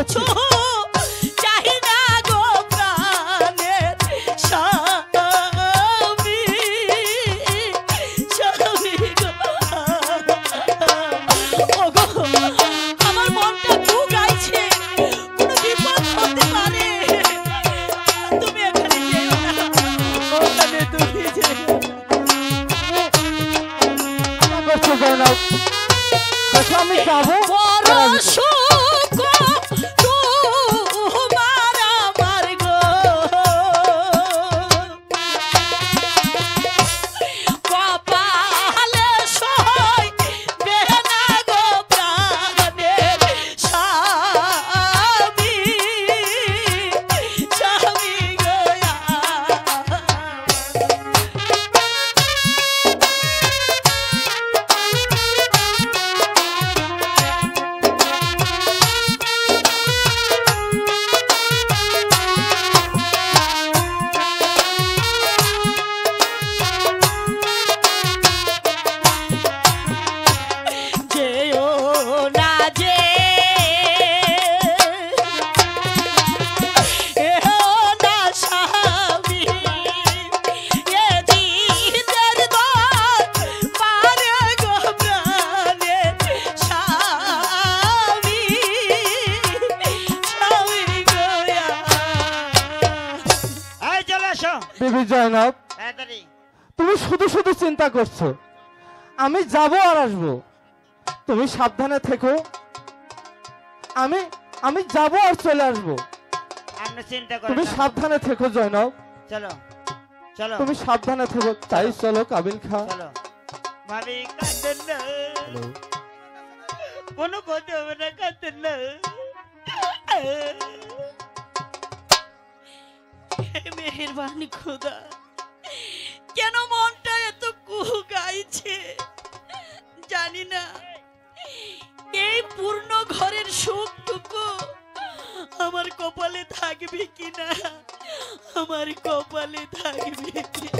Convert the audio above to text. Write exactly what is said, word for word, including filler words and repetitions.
কিছু চাহি না গো প্রাণের স্বামী স্বামী গো ওগো আমার মনটা দু গাইছে কোনো বিপদ হতে পারে তুমি এখানে যেও না ওখানে তুমি যেও না করছো জয়নাব আমি যাবো বড় সুখ তোমার আমার গো কপালে সই বেনা গো প্রাণের স্বামী স্বামী গো যেও না যে এও না স্বামী এ জিদের দর পারে গো প্রাণের স্বামী স্বামী গো এই চলে এসো বিবি জয়নাব তাড়াতাড়ি তুমি শুধু শুধু চিন্তা করছো আমি যাব আর আসবো তুমি সাবধানে থেকো আমি আমি যাব আর চলে আসবো আপনি চিন্তা করেন তুমি না। সাবধানে থেকো জয়নাব চলো চলো তুমি সাবধানে থেকো তাই চলো কাবিল খা চলো ভাবি কাঁদেন না কোনো কথা হবে না কাঁদেন না হে মেহেরবানি খোদা কেন মনটা এত কুহু গাইছে জানি না এই পূর্ণ ঘরের সুখটুকু আমার কপালে থাকবে কিনা আমার কপালে থাকবে কি